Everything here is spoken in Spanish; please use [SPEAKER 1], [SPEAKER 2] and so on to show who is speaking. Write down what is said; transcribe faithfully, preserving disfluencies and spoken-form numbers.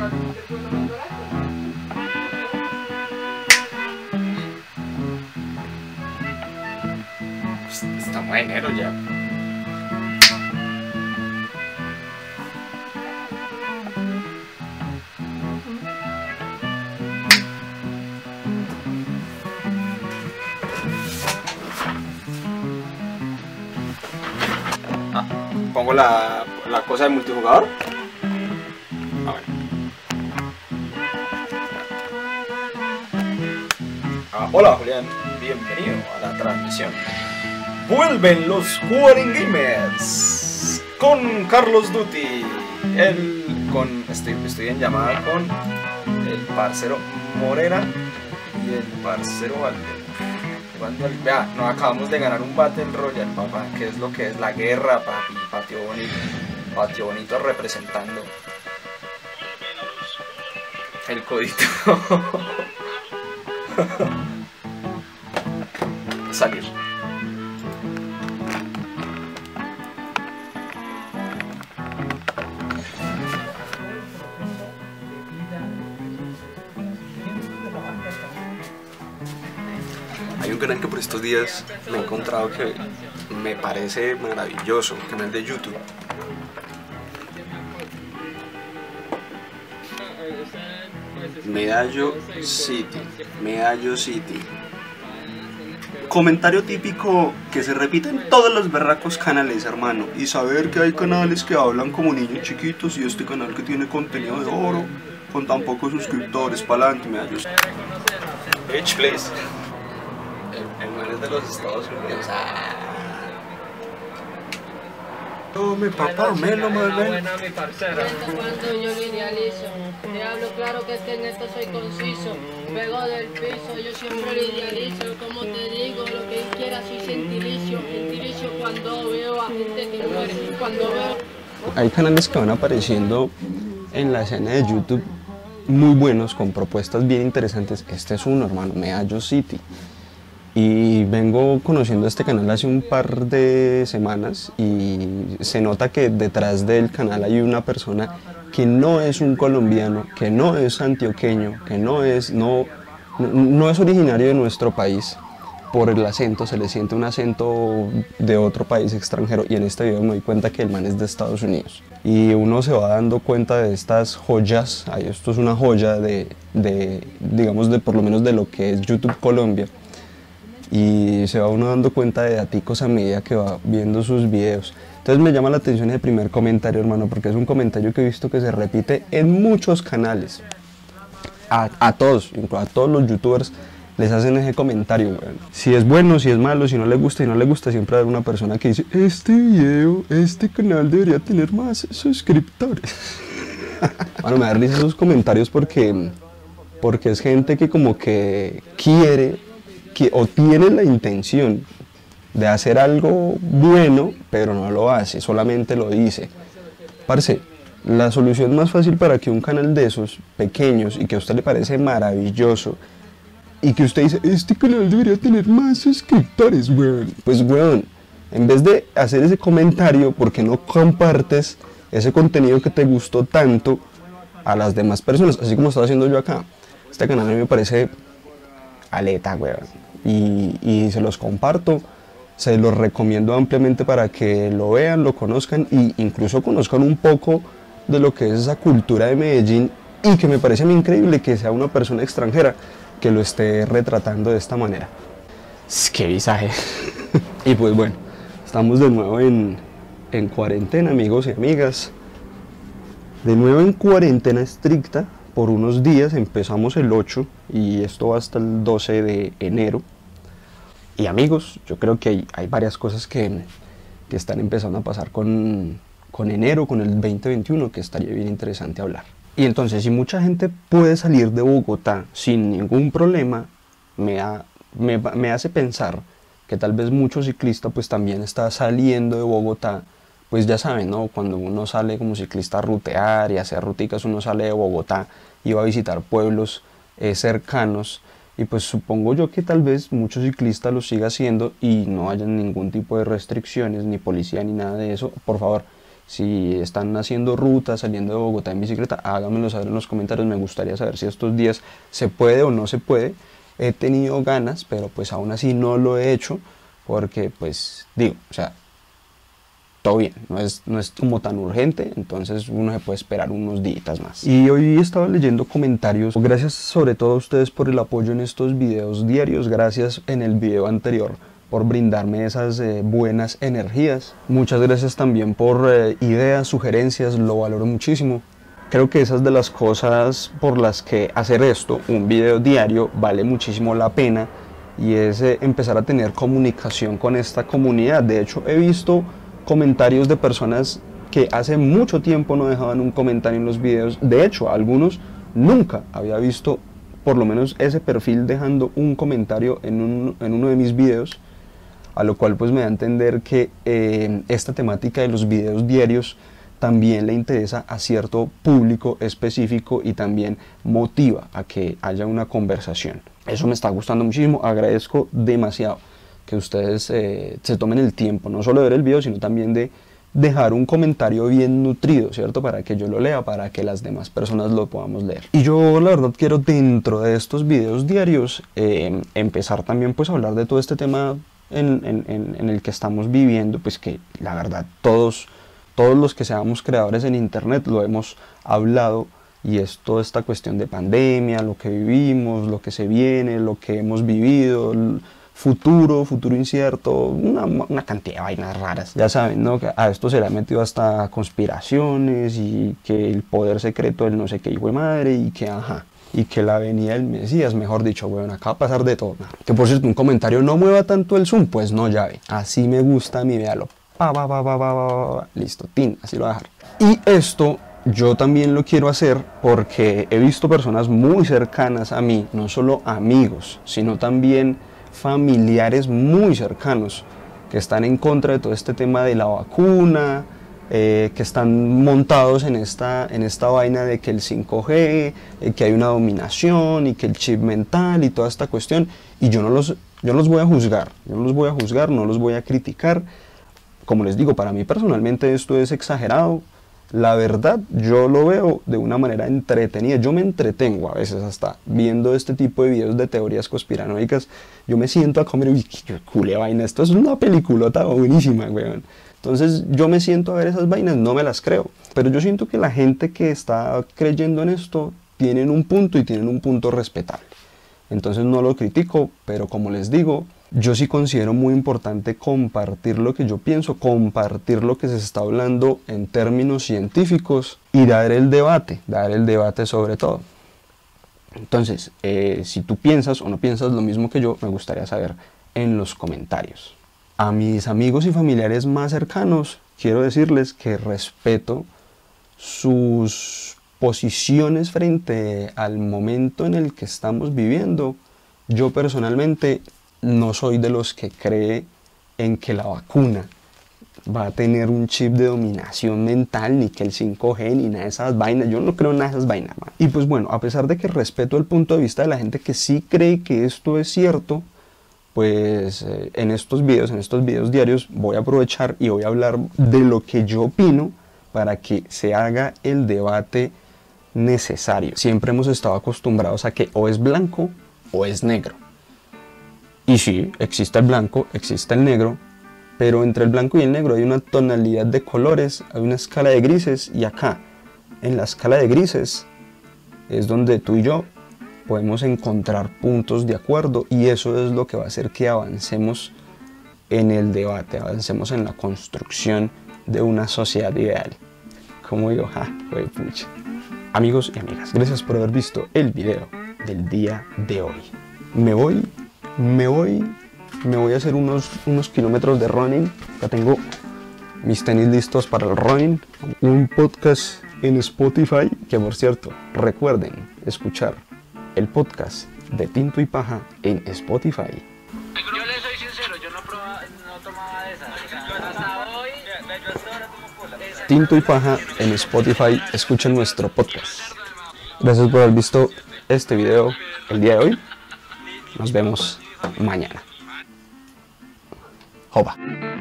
[SPEAKER 1] Estamos en enero ya. Ah, pongo la, la cosa de multijugador. A ver. Ah, hola Julián, bienvenido a la transmisión. Vuelven los Quarren Gamers con Carlos Duty, el, con, estoy, estoy en llamada con el parcero Morera y el parcero Valdemar. Jugando al, vea, nos acabamos de ganar un Battle Royale, papá, que es lo que es la guerra, papi, patio bonito, patio bonito representando el codito. Salir. Hay un canal que por estos días me he encontrado que me parece maravilloso, un canal de YouTube. Medallo City, Medallo City. Comentario típico que se repite en todos los berracos canales, hermano. Y saber que hay canales que hablan como niños chiquitos y este canal que tiene contenido de oro con tan pocos suscriptores. Pa'lante, Medallo City. Bitch, please. El man es de los Estados Unidos. Ah. Tome, papá, melo, melo.
[SPEAKER 2] Buena, mi parcera. Cuando yo lo idealizo, te hablo claro que es que en esto soy conciso. Pego del piso, yo siempre lo idealizo. Como te digo, lo que quiera soy gentilicio. Gentilicio cuando veo a gente que muere. Cuando veo...
[SPEAKER 1] Hay canales que van apareciendo en la escena de YouTube muy buenos, con propuestas bien interesantes. Este es uno, hermano, Medallo City. Y vengo conociendo este canal hace un par de semanas y se nota que detrás del canal hay una persona que no es un colombiano, que no es antioqueño, que no es, no, no es originario de nuestro país. Por el acento, se le siente un acento de otro país extranjero, y en este video me doy cuenta que el man es de Estados Unidos. Y uno se va dando cuenta de estas joyas. Ay, esto es una joya de, de, digamos, de por lo menos de lo que es YouTube Colombia. Y se va uno dando cuenta de daticos a medida que va viendo sus videos. Entonces me llama la atención el primer comentario, hermano, porque es un comentario que he visto que se repite en muchos canales. A, a todos, a todos los youtubers les hacen ese comentario, bueno. Si es bueno, si es malo, si no le gusta y no le gusta, siempre hay una persona que dice: este video, este canal debería tener más suscriptores. Bueno, me da risa esos comentarios porque, porque es gente que como que quiere... que o tiene la intención de hacer algo bueno, pero no lo hace, solamente lo dice. Parce, la solución más fácil para que un canal de esos pequeños y que a usted le parece maravilloso y que usted dice: este canal debería tener más suscriptores, weón. Pues weón, en vez de hacer ese comentario, ¿por qué no compartes ese contenido que te gustó tanto a las demás personas? Así como estoy haciendo yo acá. Este canal a mí me parece aleta, weón. Y, y se los comparto, se los recomiendo ampliamente para que lo vean, lo conozcan e incluso conozcan un poco de lo que es esa cultura de Medellín, y que me parece a mí increíble que sea una persona extranjera que lo esté retratando de esta manera. ¡Qué visaje! Y pues bueno, estamos de nuevo en, en cuarentena, amigos y amigas. De nuevo en cuarentena estricta. Por unos días, empezamos el ocho y esto va hasta el doce de enero. Y amigos, yo creo que hay, hay varias cosas que, que están empezando a pasar con, con enero, con el veinte veintiuno, que estaría bien interesante hablar. Y entonces, si mucha gente puede salir de Bogotá sin ningún problema, me, ha, me, me hace pensar que tal vez mucho ciclista pues también está saliendo de Bogotá. Pues ya saben, ¿no? Cuando uno sale como ciclista a rutear y a hacer ruticas, uno sale de Bogotá y va a visitar pueblos eh, cercanos, y pues supongo yo que tal vez muchos ciclistas lo sigan haciendo y no haya ningún tipo de restricciones, ni policía, ni nada de eso. Por favor, Si están haciendo rutas, saliendo de Bogotá en bicicleta, háganmelo saber en los comentarios. Me gustaría saber si estos días se puede o no se puede. He tenido ganas, pero pues aún así no lo he hecho, porque pues digo, o sea, todo bien, no es, no es como tan urgente, entonces uno se puede esperar unos días más. Y hoy estaba leyendo comentarios, gracias sobre todo a ustedes por el apoyo en estos videos diarios, gracias en el video anterior por brindarme esas eh, buenas energías. Muchas gracias también por eh, ideas, sugerencias, lo valoro muchísimo. Creo que esas de las cosas por las que hacer esto, un video diario, vale muchísimo la pena, y es eh, empezar a tener comunicación con esta comunidad. De hecho, he visto comentarios de personas que hace mucho tiempo no dejaban un comentario en los videos. De hecho, algunos nunca había visto por lo menos ese perfil dejando un comentario en, un, en uno de mis videos, a lo cual pues me da a entender que eh, esta temática de los videos diarios también le interesa a cierto público específico y también motiva a que haya una conversación. Eso me está gustando muchísimo, agradezco demasiado que ustedes eh, se tomen el tiempo, no solo de ver el video, sino también de dejar un comentario bien nutrido, ¿cierto? Para que yo lo lea, para que las demás personas lo podamos leer. Y yo la verdad quiero dentro de estos videos diarios eh, empezar también pues a hablar de todo este tema en, en, en, en el que estamos viviendo, pues que la verdad todos, todos los que seamos creadores en internet lo hemos hablado, y es toda esta cuestión de pandemia, lo que vivimos, lo que se viene, lo que hemos vivido, futuro, futuro incierto, una, una cantidad de vainas raras. Ya saben, ¿no? Que a esto se le ha metido hasta conspiraciones, y que el poder secreto del no sé qué hijo de madre, y que ajá, y que la venida del Mesías, mejor dicho, bueno, acá va a pasar de todo. Que por cierto, un comentario, no mueva tanto el zoom, pues no, ya ve, así me gusta a mí, véalo, pa, pa, pa, pa, pa, pa, pa. Listo, tin, así lo voy a dejar. Y esto yo también lo quiero hacer porque he visto personas muy cercanas a mí, no solo amigos, sino también familiares muy cercanos, que están en contra de todo este tema de la vacuna, eh, que están montados en esta, en esta vaina de que el cinco G, eh, que hay una dominación y que el chip mental y toda esta cuestión, y yo no los, yo no los voy a juzgar, yo no los voy a juzgar, no los voy a criticar. Como les digo, para mí personalmente esto es exagerado. La verdad, yo lo veo de una manera entretenida. Yo me entretengo a veces hasta viendo este tipo de videos de teorías conspiranoicas. Yo me siento a comer, uy, qué cule vaina, esto es una peliculota buenísima, weón. Entonces yo me siento a ver esas vainas, no me las creo. Pero yo siento que la gente que está creyendo en esto tienen un punto, y tienen un punto respetable. Entonces no lo critico, pero como les digo, yo sí considero muy importante compartir lo que yo pienso, compartir lo que se está hablando en términos científicos, y dar el debate, dar el debate sobre todo. Entonces, eh, si tú piensas o no piensas lo mismo que yo, me gustaría saber en los comentarios. A mis amigos y familiares más cercanos, quiero decirles que respeto sus posiciones frente al momento en el que estamos viviendo. Yo personalmente no soy de los que cree en que la vacuna va a tener un chip de dominación mental, ni que el cinco G, ni nada de esas vainas. Yo no creo en nada de esas vainas, man. Y pues bueno, a pesar de que respeto el punto de vista de la gente que sí cree que esto es cierto, pues eh, en estos videos, en estos videos diarios, voy a aprovechar y voy a hablar de lo que yo opino para que se haga el debate necesario. Siempre hemos estado acostumbrados a que o es blanco o es negro. Y sí, existe el blanco, existe el negro, pero entre el blanco y el negro hay una tonalidad de colores, hay una escala de grises, y acá, en la escala de grises, es donde tú y yo podemos encontrar puntos de acuerdo, y eso es lo que va a hacer que avancemos en el debate, avancemos en la construcción de una sociedad ideal. Como digo, ja, fue pucha. Amigos y amigas, gracias por haber visto el video del día de hoy. Me voy, me voy, me voy a hacer unos, unos kilómetros de running. Ya tengo mis tenis listos para el running. Un podcast en Spotify, que por cierto, recuerden escuchar el podcast de Tinto y Paja en Spotify.
[SPEAKER 3] Yo le soy sincero, yo no, proba, no tomaba de esas. O sea, hasta hoy, yo hasta ahora tomo cola.
[SPEAKER 1] Tinto y Paja en Spotify, escuchen nuestro podcast. Gracias por haber visto este video el día de hoy. Nos vemos mañana. Joba.